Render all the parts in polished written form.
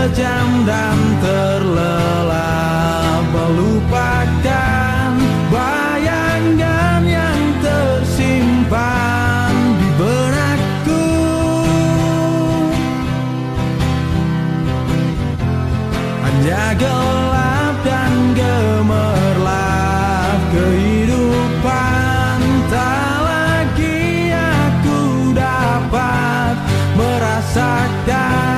terjam dan terlelap, melupakan bayangan yang tersimpan di benakku. Hanya gelap dan gemerlap kehidupan, tak lagi aku dapat merasakan.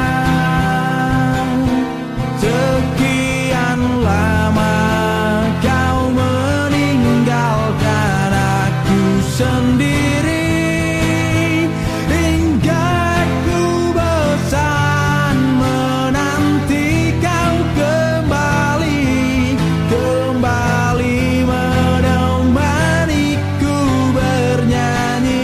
Sekian lama kau meninggalkan aku sendiri, hingga aku bosan menanti kau kembali, kembali menemaniku bernyanyi.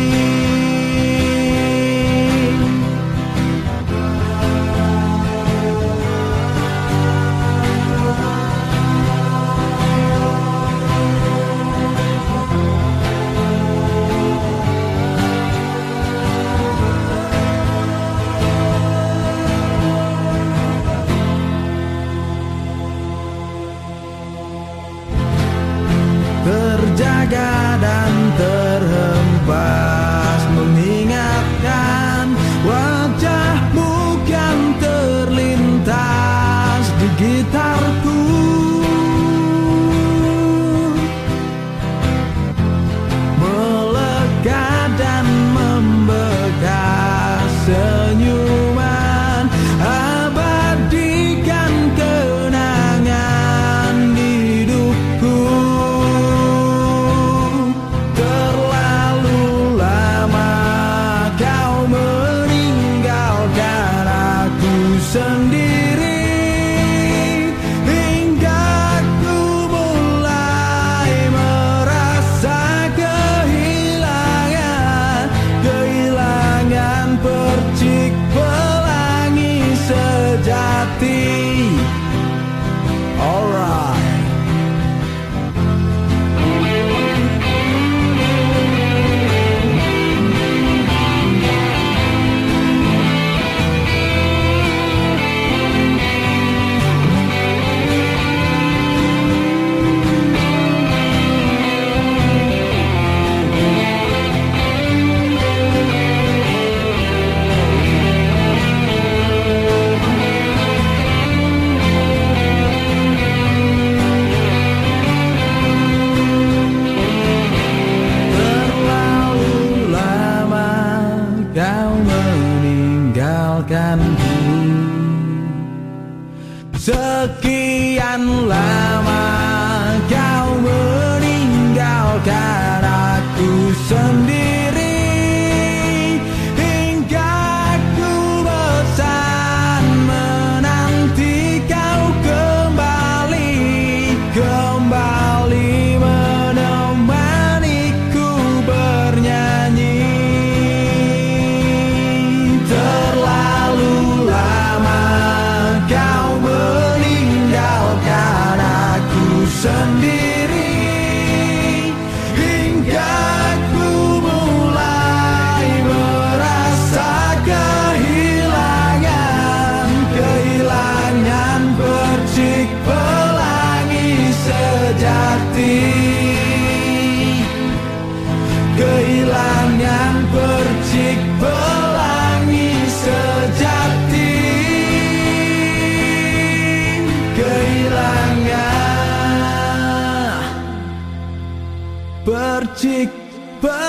Terjaga dan terhempas, mengingatkan wajahmu yang terlintas di gitarku. Melekat dan membekas senyuman, abadikan kenangan hidupku. Terlalu lama kau meninggalkan aku sendiri, hingga aku mulai merasa kehilangan, kehilangan percik pelangi sejati. Alright. Kau meninggalkanku, sekian lama kau meninggalkan aku sendiri, hingga aku bosan menanti kau kembali, kembali menemaniku bernyanyi. Sendiri, hingga aku mulai merasa kehilangan, kehilangan percik pelangi sejati, kehilangan percik pelangi sejati, kehilangan percik pelangi.